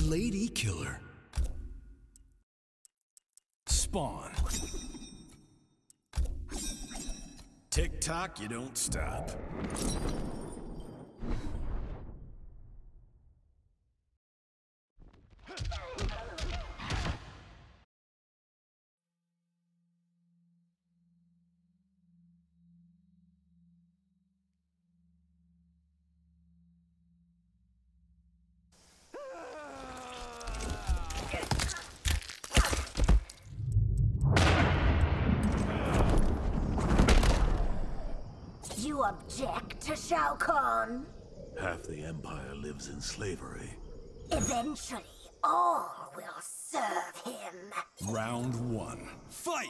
Lady Killer. Spawn. Tick-tock, you don't stop. You object to Shao Kahn? Half the Empire lives in slavery. Eventually, all will serve him. Round 1. Fight!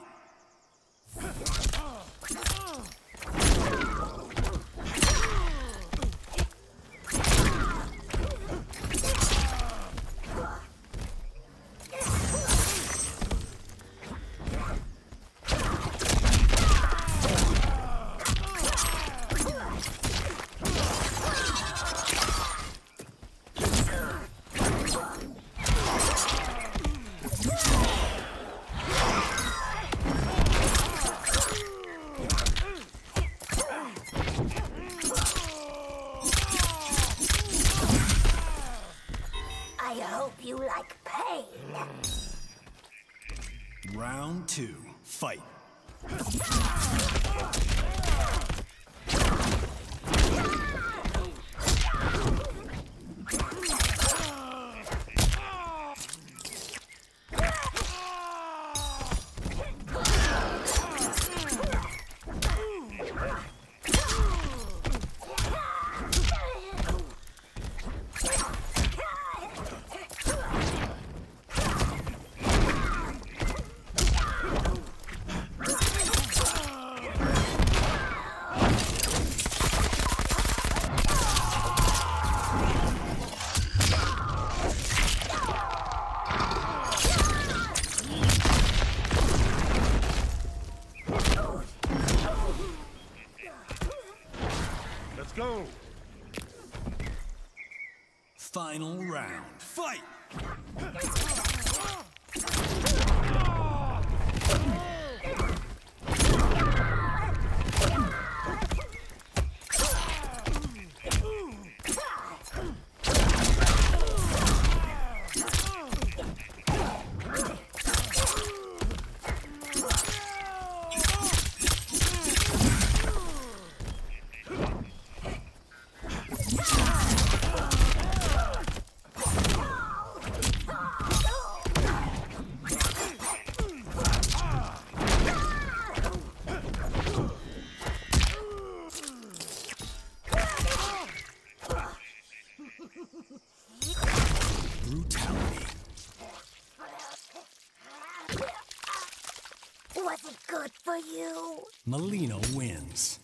I hope you like pain. Round 2. Fight! Let's go! Final round. Fight! Brutality. Was it good for you? Mileena wins.